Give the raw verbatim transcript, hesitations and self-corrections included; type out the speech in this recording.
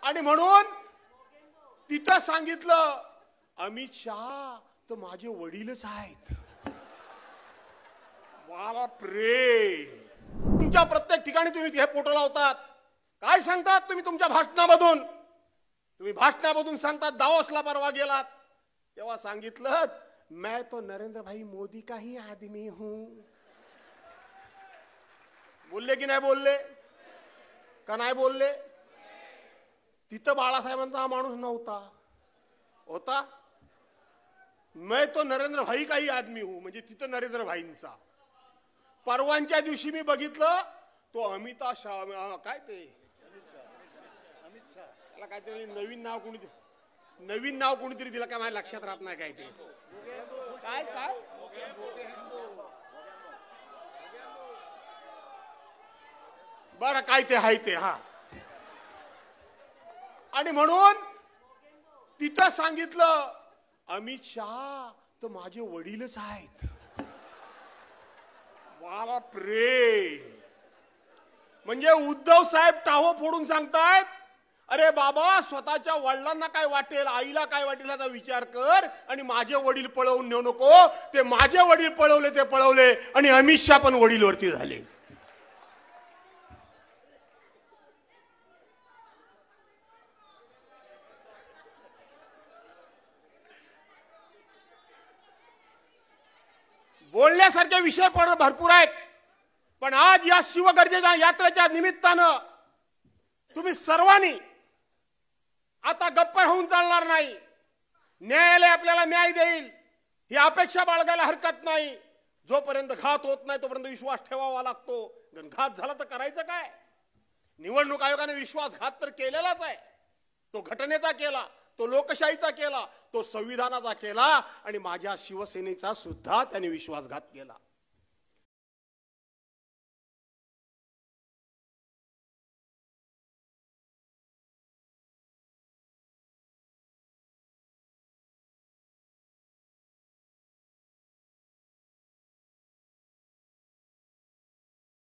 आणि म्हणून तिथं सांगितलं अमित शहा तर माझे वडीलच आहेत. बापरे, तुमच्या प्रत्येक ठिकाणी तुम्ही हे फोटो लावतात. काय सांगतात तुम्ही तुमच्या भाषणामधून? तुम्ही भाषणामधून सांगतात दावोसला परवा गेलात तेव्हा सांगितलं मैं तो नरेंद्र भाई मोदी का ही आदमी हूं. बोलले की नाही बोलले? का नाही बोलले? तिथं बाळासाहेबांचा हा माणूस नव्हता, होता मैं तो नरेंद्र भाई का ही आदमी हूं, म्हणजे तिथं नरेंद्र भाईंचा. परवांच्या दिवशी मी बघितलं तो अमिताभ शाह, काय ते अमित शाह, काहीतरी नवीन नाव कोणी नवीन नाव कोणीतरी दिलं काय माझ्या लक्षात राहत नाही. काय ते काय काय बरं काय ते हाय ते. हा, आणि म्हणून तिथं सांगितलं अमित शहा तर माझे वडीलच आहेत. बापरे, म्हणजे उद्धव साहेब टाहो फोडून सांगतायत अरे बाबा स्वतःच्या वडिलांना काय वाटेल, आईला काय वाटेल याचा विचार कर आणि माझे वडील पळवून नेऊ नको. ते माझे वडील पळवले ते पळवले आणि अमित शहा पण वडीलवरती झाले. बोलण्यासारखे विषय पण भरपूर आहेत, पण आज या शिवगर्जेच्या यात्रेच्या निमित्तानं तुम्ही सर्वांनी आता गप्प राहून चालणार नाही. न्यायालय आपल्याला न्याय देईल ही अपेक्षा बाळगायला हरकत नाही. जोपर्यंत घात होत नाही तोपर्यंत विश्वास ठेवावा लागतो. घात झाला तर करायचं काय? निवडणूक आयोगाने विश्वासघात तर केलेलाच आहे. तो घटनेचा केला, तो लोकशाहीचा केला, तो संविधानाचा केला आणि माझ्या शिवसेनेचा सुद्धा त्यांनी विश्वासघात केला.